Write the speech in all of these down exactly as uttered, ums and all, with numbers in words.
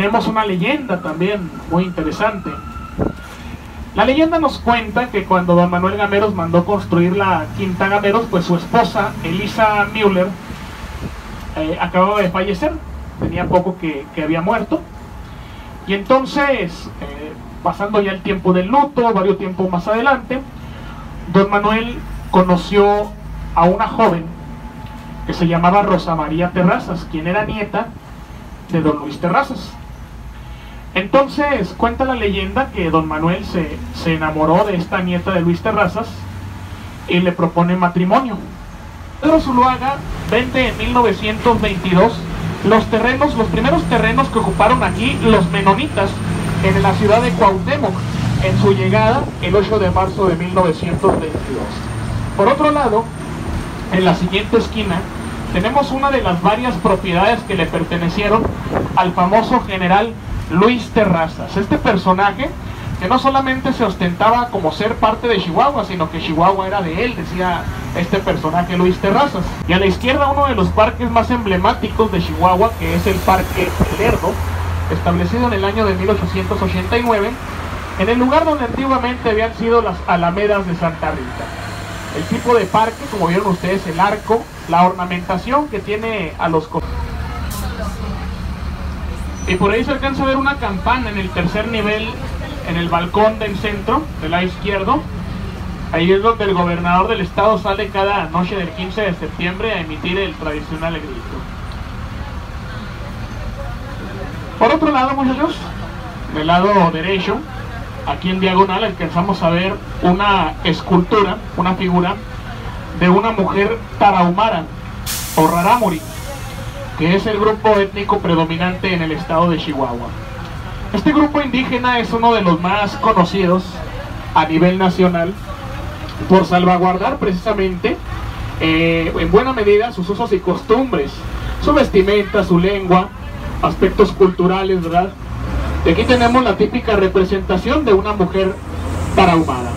tenemos una leyenda también muy interesante. La leyenda nos cuenta que cuando don Manuel Gameros mandó construir la Quinta Gameros, pues su esposa, Elisa Müller, eh, acababa de fallecer, tenía poco que, que había muerto, y entonces, eh, pasando ya el tiempo del luto, varios tiempos más adelante, don Manuel conoció a una joven que se llamaba Rosa María Terrazas, quien era nieta de don Luis Terrazas. Entonces cuenta la leyenda que don Manuel se, se enamoró de esta nieta de Luis Terrazas y le propone matrimonio. Pedro Zuloaga vende en mil novecientos veintidós los terrenos, los primeros terrenos que ocuparon aquí los menonitas en la ciudad de Cuauhtémoc en su llegada el ocho de marzo de mil novecientos veintidós. Por otro lado, en la siguiente esquina tenemos una de las varias propiedades que le pertenecieron al famoso general Luis Terrazas. Este personaje que no solamente se ostentaba como ser parte de Chihuahua, sino que Chihuahua era de él, decía este personaje Luis Terrazas. Y a la izquierda uno de los parques más emblemáticos de Chihuahua, que es el Parque Lerdo, establecido en el año de mil ochocientos ochenta y nueve, en el lugar donde antiguamente habían sido las alamedas de Santa Rita. El tipo de parque, como vieron ustedes, el arco, la ornamentación que tiene a los costados. Y por ahí se alcanza a ver una campana en el tercer nivel, en el balcón del centro, del lado izquierdo. Ahí es donde el gobernador del estado sale cada noche del quince de septiembre a emitir el tradicional grito. Por otro lado, muchachos, del lado derecho, aquí en diagonal alcanzamos a ver una escultura, una figura de una mujer tarahumara o rarámuri, que es el grupo étnico predominante en el estado de Chihuahua. Este grupo indígena es uno de los más conocidos a nivel nacional por salvaguardar precisamente eh, en buena medida sus usos y costumbres, su vestimenta, su lengua, aspectos culturales, ¿verdad? Y aquí tenemos la típica representación de una mujer tarahumara.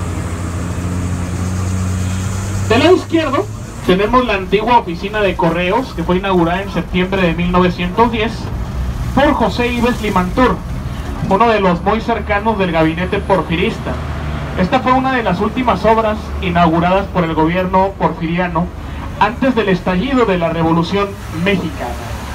Del lado izquierdo tenemos la antigua oficina de correos que fue inaugurada en septiembre de mil novecientos diez por José Ives Limantur, uno de los muy cercanos del gabinete porfirista. Esta fue una de las últimas obras inauguradas por el gobierno porfiriano antes del estallido de la Revolución Mexicana.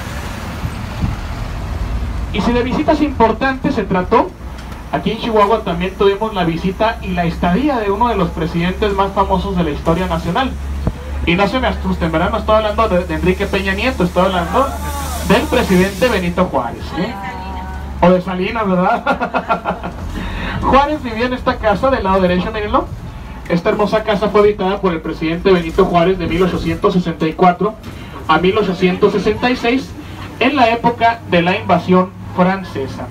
Y si de visitas importantes se trató, aquí en Chihuahua también tuvimos la visita y la estadía de uno de los presidentes más famosos de la historia nacional. Y no se me asusten, ¿verdad? No estoy hablando de, de Enrique Peña Nieto, estoy hablando del presidente Benito Juárez, ¿eh? O de Salinas, ¿verdad? Juárez vivía en esta casa del lado derecho, mírenlo. Esta hermosa casa fue habitada por el presidente Benito Juárez de mil ochocientos sesenta y cuatro a mil ochocientos sesenta y seis, en la época de la invasión francesa.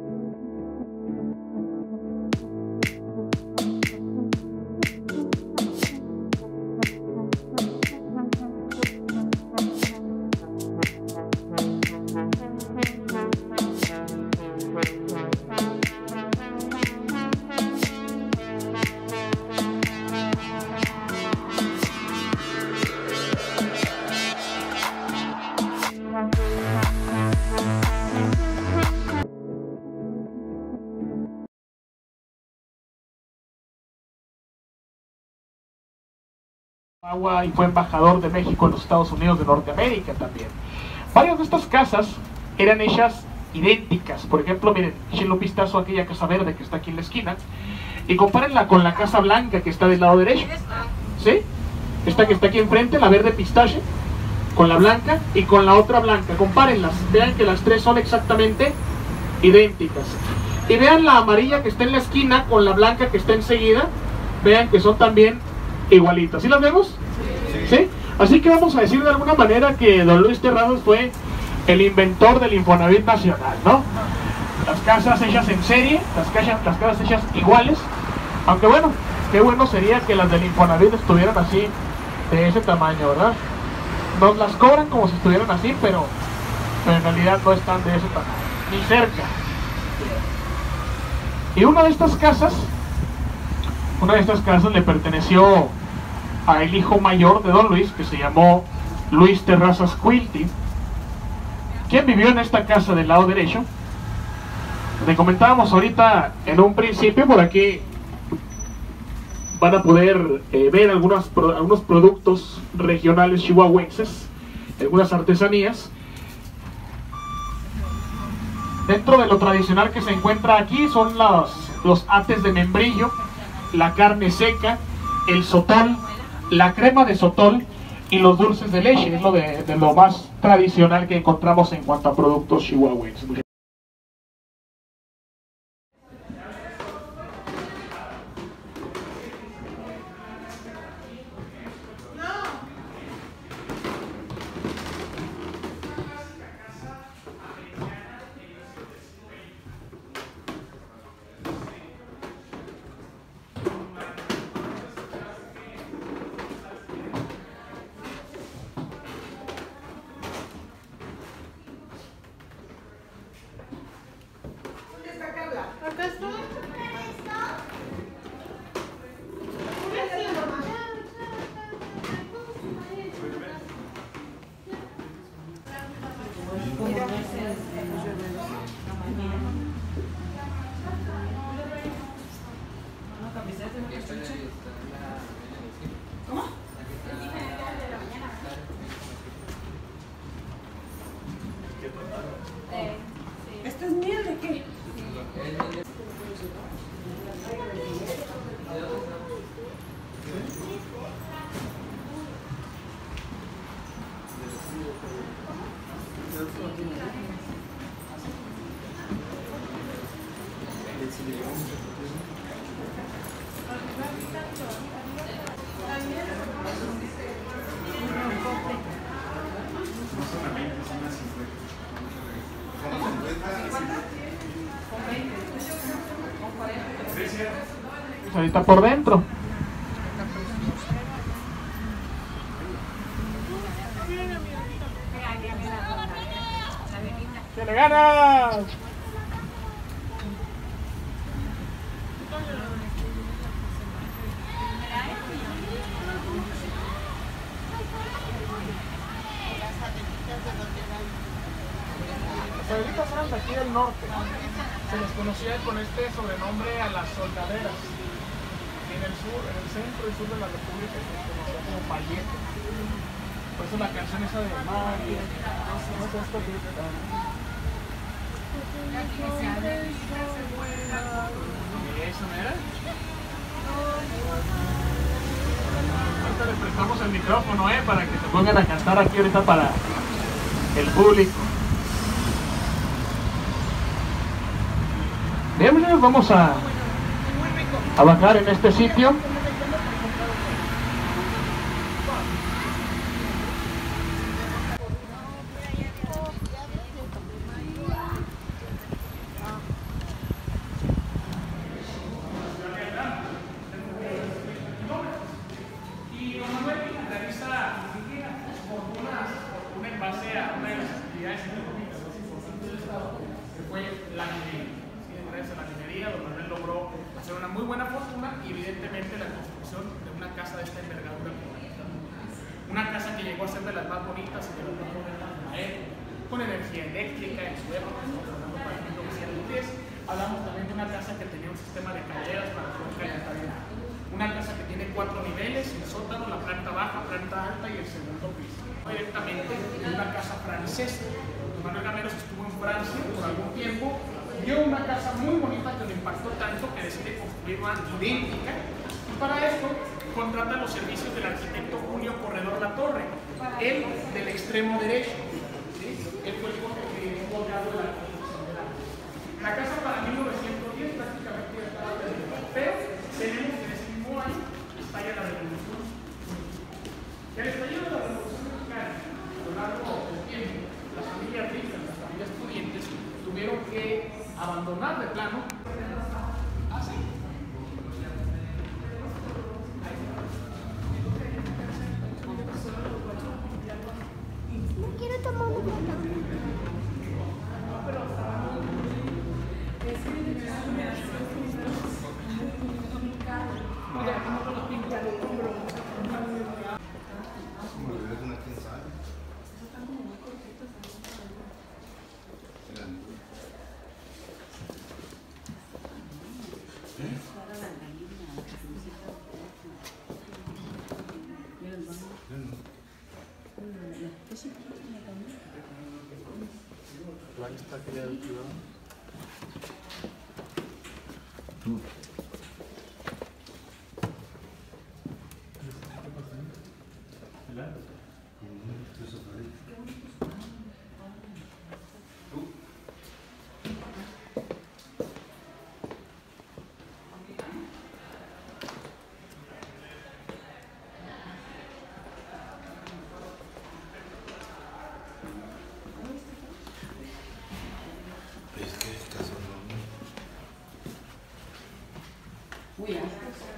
Y fue embajador de México en los Estados Unidos de Norteamérica también. Varias de estas casas eran hechas idénticas. Por ejemplo, miren, échenle un vistazo a aquella casa verde que está aquí en la esquina y compárenla con la casa blanca que está del lado derecho. ¿Sí? Esta que está aquí enfrente, la verde pistache, con la blanca y con la otra blanca. Compárenlas, vean que las tres son exactamente idénticas. Y vean la amarilla que está en la esquina con la blanca que está enseguida, vean que son también igualitas. ¿Sí las vemos? Sí. ¿Sí? Así que vamos a decir de alguna manera que don Luis Terrazas fue el inventor del Infonavit nacional, ¿no? Las casas hechas en serie, las casas, las casas hechas iguales, aunque bueno, qué bueno sería que las del Infonavit estuvieran así, de ese tamaño, ¿verdad? Nos las cobran como si estuvieran así, pero, pero en realidad no están de ese tamaño, ni cerca. Y una de estas casas, una de estas casas le perteneció a el hijo mayor de don Luis, que se llamó Luis Terrazas Quilty, quien vivió en esta casa del lado derecho Te comentábamos ahorita en un principio, por aquí van a poder eh, ver algunos, pro, algunos productos regionales chihuahuenses, algunas artesanías. Dentro de lo tradicional que se encuentra aquí son los, los ates de membrillo, la carne seca, el sotol, la crema de sotol y los dulces de leche. Es lo de, de lo más tradicional que encontramos en cuanto a productos chihuahuenses. Acá está. ¿Cómo? ¿Esta es miel de qué? Ahorita por dentro. ¡Se le gana! Las abuelitas eran de aquí del norte. Se les conocía con este sobrenombre a las soldaderas. En el sur, en el centro y sur de la República se les conocía como payete. Por eso la canción esa de Mario, no es esto que está. ¿Y eso no era? Ahorita les prestamos el micrófono, eh, para que se pongan a cantar aquí ahorita para el público. Bien, pues vamos a, a bajar en este sitio. Y don Manuel realiza fortunas, fortuna en base a una de las actividades económicas más importantes del Estado, que fue la minería. Sí, gracias a la minería, don Manuel logró hacer una muy buena fortuna y evidentemente la construcción de una casa de esta envergadura. Una casa que llegó a ser de las más bonitas y de las más modernas de la época, con energía eléctrica en su época, estamos hablando para mil novecientos diez. Hablamos también de una casa que tenía un sistema de calderas para poder calentar el agua. Una casa que tiene cuatro niveles, el sótano, la planta baja, planta alta y el segundo piso. Directamente de una casa francesa. Don Manuel Gameros estuvo en Francia por algún tiempo, vio una casa muy bonita que le impactó tanto que decide construir una idéntica, y para esto contrata los servicios del arquitecto Julio Corredor Latorre, él del extremo derecho. ¿Sí? Él fue el que estuvo cargo de la construcción de la casa. La casa para mil novecientos diez prácticamente ya estaba terminada, pero tenemos que ese mismo año estalla la revolución. El estallido de la revolución mexicana, a lo largo del tiempo, las familias ricas, las familias pudientes, tuvieron que abandonar de plano. ¿Así? No quiero tomar una foto. Ahí está, que ya cuidado. Uy, ya.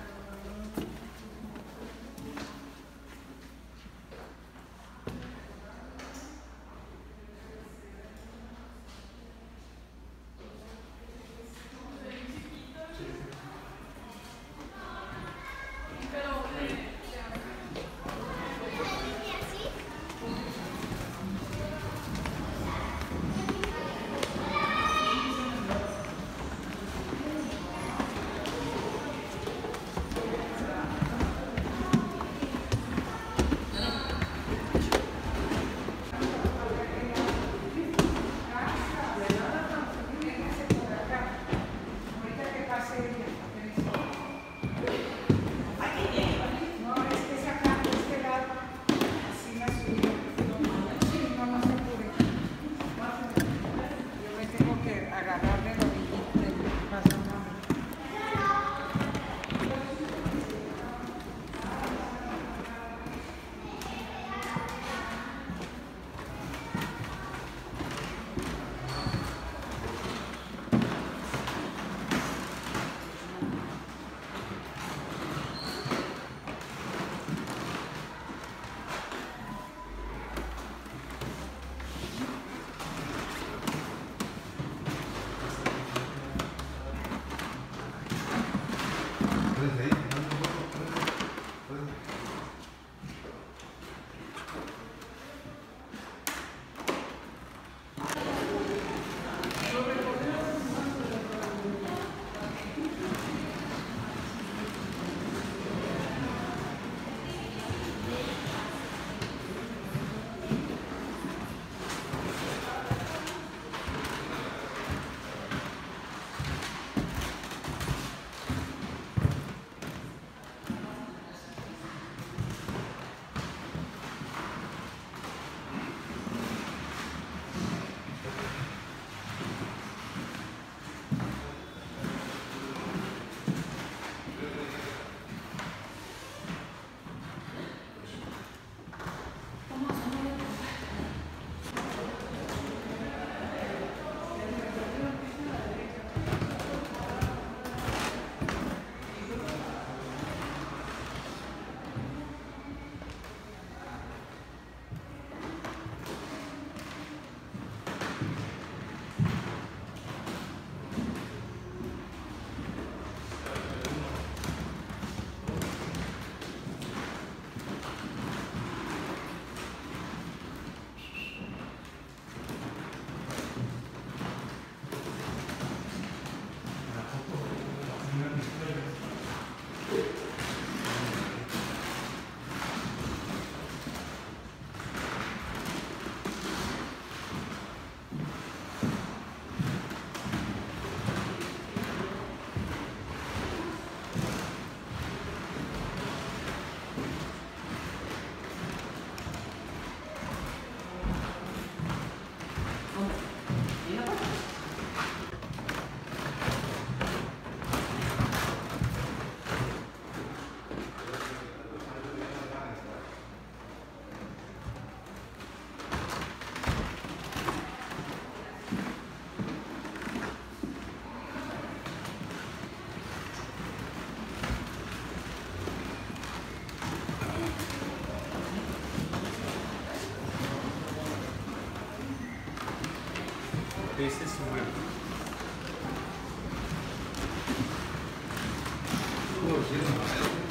Ese es su muerto. Oh, sí,